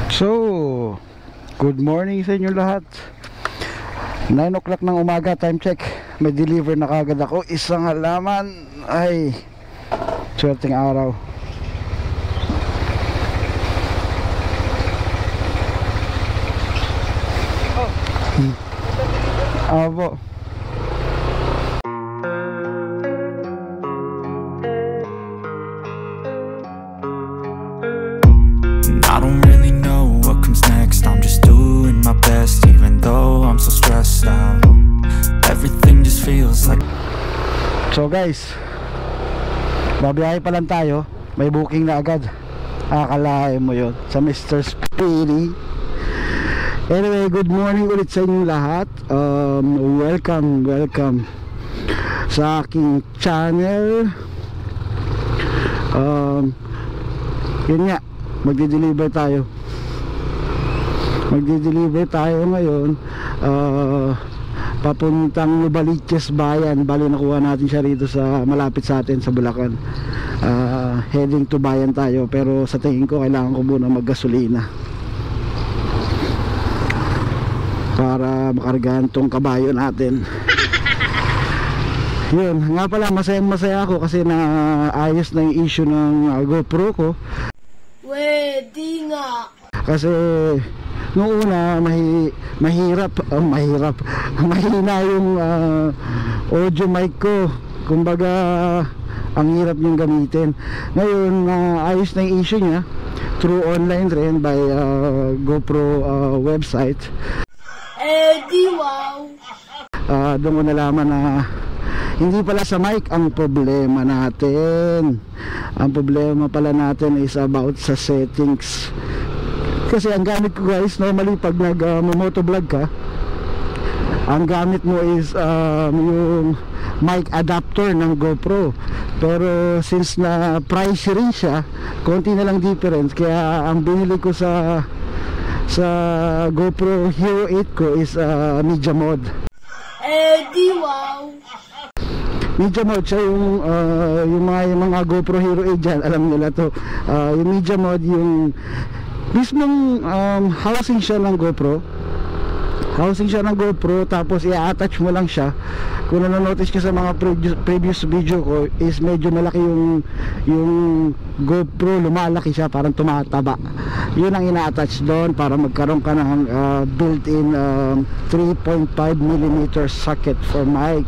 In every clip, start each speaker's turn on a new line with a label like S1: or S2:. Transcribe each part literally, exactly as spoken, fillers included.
S1: So, good morning sa inyo lahat. nine o'clock ng umaga, time check. May deliver na kagad ako. Isang halaman. Ay, swerteng araw. Oh. Hmm. Abo.
S2: I don't really know what comes next. I'm just doing my best, even though I'm so stressed out. Everything just feels like.
S1: So guys, babiyahe pa lang tayo. May booking na agad. Akalain mo yun sa Mister Speedy. Anyway, good morning ulit sa inyong lahat. um, Welcome, welcome sa aking channel. um, Yun nga, magde-deliver tayo magde-deliver tayo ngayon, uh, papuntang Novaliches Bayan. Bali nakuha natin siya rito sa malapit sa atin sa Bulacan. uh, Heading to Bayan tayo, pero sa tingin ko kailangan ko muna maggasolina para makargahan tong kabayo natin. Yun, nga pala, masayang masaya ako kasi na ayos na yung issue ng uh, GoPro ko.
S3: Pwede nga. Kasi
S1: noong una mahi, mahirap, uh, mahirap mahina yung uh, audio mic ko. Kumbaga ang hirap niyang gamitin. Ngayon uh, ayos na yung issue niya through online rin by uh, GoPro uh, website.
S3: Eh di wow.
S1: uh, Doon ko nalaman na hindi pala sa mic ang problema natin. Ang problema pala natin is about sa settings. Kasi ang gamit ko guys, normally pag nag uh, motovlog ka, ang gamit mo is um, yung mic adapter ng GoPro. Pero since na price rin siya, konti na lang difference. Kaya ang binili ko sa sa GoPro Hero eight ko is uh, mediamode.
S3: Eh di wow.
S1: Mediamode siya yung uh, yung mga yung mga GoPro Hero eight dyan, alam nila to. Uh, yung mediamode, yung mismong um, housing siya ng GoPro. Housing siya ng GoPro, tapos i-attach mo lang siya. Kung nanonotice ka sa mga previous, previous video ko, is medyo malaki yung yung GoPro, lumalaki siya, parang tumataba. Yun ang ina-attach doon para magkaroon ka ng uh, built-in um, three point five millimeter socket for mic.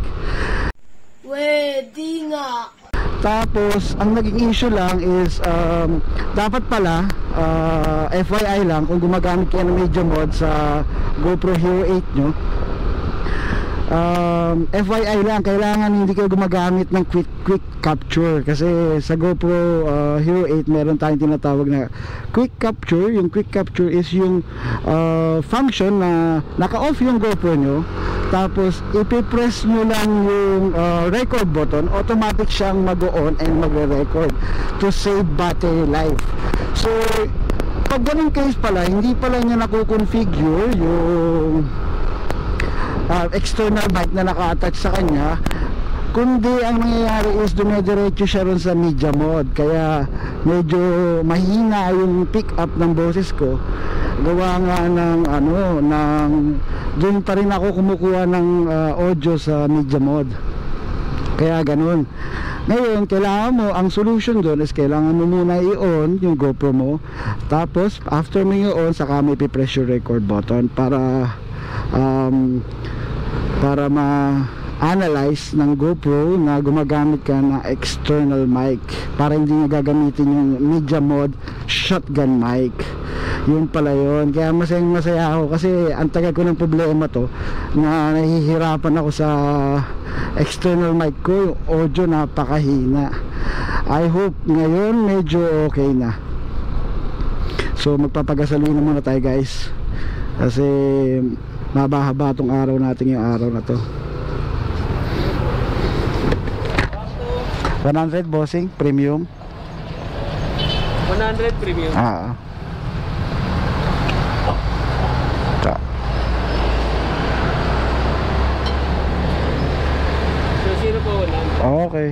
S3: Pwede nga.
S1: Tapos ang naging issue lang is um, dapat pala uh, F Y I lang, kung gumagamit kayo ng mediamode sa GoPro Hero eight nyo, um, F Y I lang, kailangan hindi kayo gumagamit ng quick quick capture. Kasi sa GoPro uh, Hero eight meron tayong tinatawag na quick capture. Yung quick capture is yung uh, function na naka-off yung GoPro nyo, tapos ipipress nyo lang yung uh, record button, automatic siyang mag-on and magre-record to save battery life. So pag ganun case pala, hindi pala niya nakukonfigure yung uh, external mic na naka-attach sa kanya, kundi ang nangyayari is dumediretso siya ron sa media mode. Kaya medyo mahina yung pick up ng boses ko, gawa nga ng ano, ng doon pa rin ako kumukuha ng uh, audio sa media mode. Kaya ganun. Ngayon, kailangan mo, ang solution doon is kailangan mo muna i-on yung GoPro mo, tapos after mo i-on, saka mo ipipress yung record button para um, para ma-analyze ng GoPro na gumagamit ka ng external mic, para hindi nga gagamitin yung media mode shotgun mic. Yun pala yun. Kaya masayang masaya ako kasi ang tagal ko ng problema to, na nahihirapan ako sa external mic ko, yung audio napakahina. I hope ngayon medyo okay na. So magpapagasolina muna tayo guys, kasi mabahaba tong araw natin, yung araw na to. one hundred bossing, premium.
S4: one hundred premium.
S1: Ah. Ta.
S4: So zero po one hundred.
S1: Okay.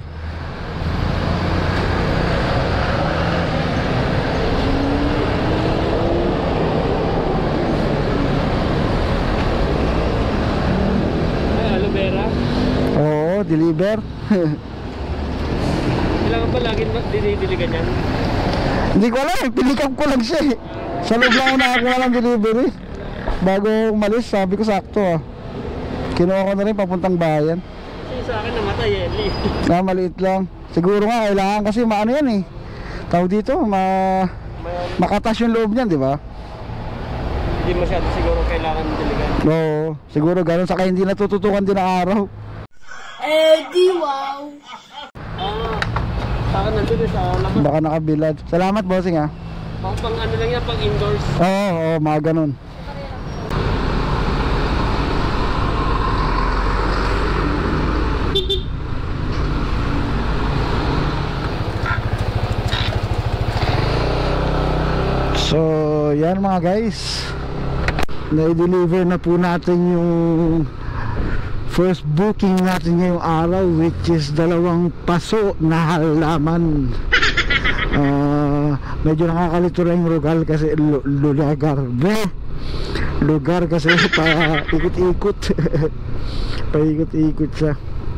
S1: deliver.
S4: Kailangan ba lagi dinidiligan yan?
S1: Hindi ko alam eh, pinikap ko lang siya eh. Sa loob lang ako nakakuha ng delivery. Bago umalis, sabi ko sakto ah. Kinuha ko na rin papuntang bayan.
S4: Kasi sa akin namatay eh.
S1: Na maliit lang. Siguro nga kailangan kasi maano yan eh. Tawag dito, ma makatas yung loob niyan, di ba?
S4: Hindi masyado siguro kailangan diligan.
S1: Oo, siguro gano'n, saka hindi natututukan din ang araw.
S3: Eh di wow.
S4: Ah, sa akin nandun eh, sa labas.
S1: Baka nakabilad. Salamat bossing ah.
S4: Pang, pang ano lang yan, pang indoors.
S1: Oo, oo, mga ganun. So, yan mga guys. Na-deliver na po natin yung first booking natin ngayong araw, which is dalawang paso na halaman. Uh, medyo nakakalito lang yung lugar kasi lugar Bleh! lugar kasi pa ikot-ikot pa ikot-ikot siya.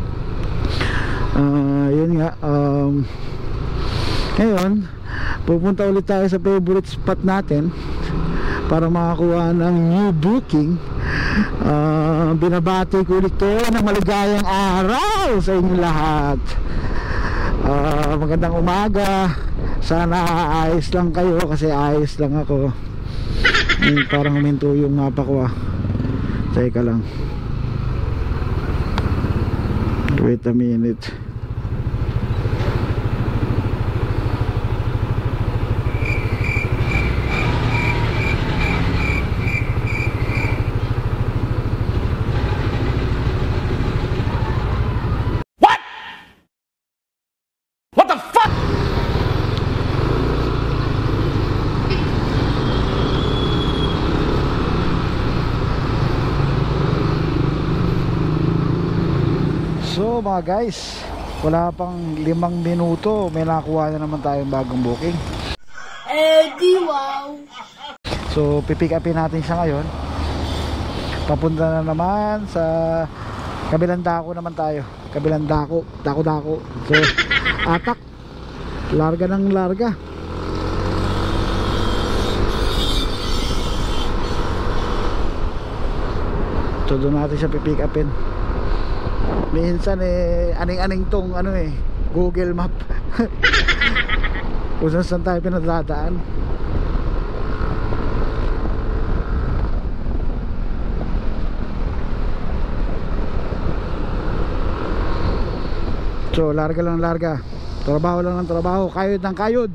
S1: Uh, yun nga, um, ngayon pupunta ulit tayo sa favorite spot natin para makakuha ng new booking. Uh, binabati ko ulit to ng maligayang araw sa inyo lahat. Uh, magandang umaga. Sana ayos lang kayo kasi ayos lang ako. Hmm, parang huminto yung mapa ko ah. Teka lang. Wait a minute. So mga guys, wala pang limang minuto, may nakuha na naman tayong bagong booking.
S3: Eh di wow.
S1: So pipick upin natin siya ngayon. Papunta na naman sa kabilang dako naman tayo. Kabilang dako, dako-dako. So atak, larga ng larga. So doon natin siya pipick upin. Minsan eh aning-aning tong ano eh Google Map kung saan saan tayo pinadadaan. So larga lang larga, trabaho lang ng trabaho, kayod ng kayod.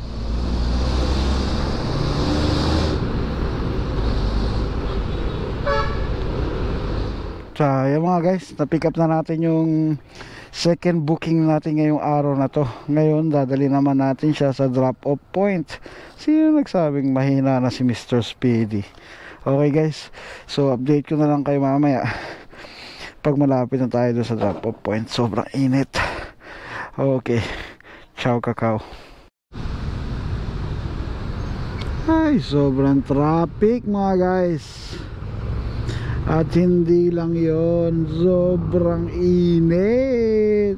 S1: So yan mga guys, na-pick up na natin yung second booking natin ngayong araw na to. Ngayon dadali naman natin siya sa drop off point. Sino nagsabing mahina na si Mister Speedy? Okay guys, so update ko na lang kayo mamaya pag malapit na tayo doon sa drop off point. Sobrang init. Okay, ciao kakao. Ay, sobrang traffic mga guys. At hindi lang yon, sobrang init.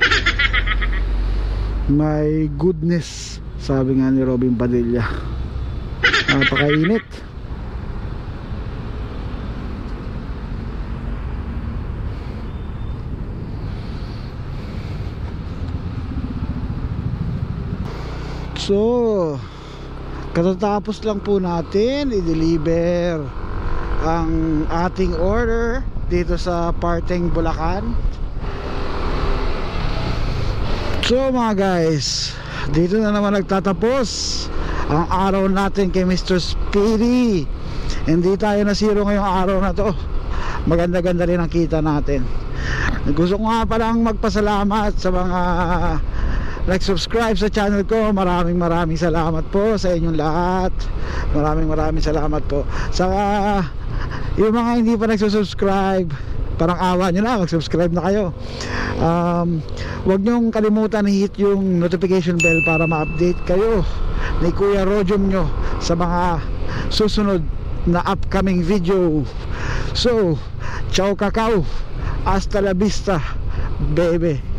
S1: My goodness, sabi nga ni Robin Padilla, napakainit. So katatapos lang po natin i-deliver ang ating order dito sa Parteng Bulacan. So mga guys, dito na naman nagtatapos ang araw natin kay Mister Speedy. Hindi tayo nasiro ngayong araw na to. Maganda-ganda rin ang kita natin. Gusto ko nga palang magpasalamat sa mga nag-subscribe sa channel ko. Maraming maraming salamat po sa inyong lahat. Maraming maraming salamat po. Saka yung mga hindi pa nagsusubscribe, parang awa nyo na, mag-subscribe na kayo. um, Huwag nyong kalimutan i-hit yung notification bell para ma-update kayo ni Kuya Rojom nyo sa mga susunod na upcoming video. So, ciao kakao, hasta la vista baby.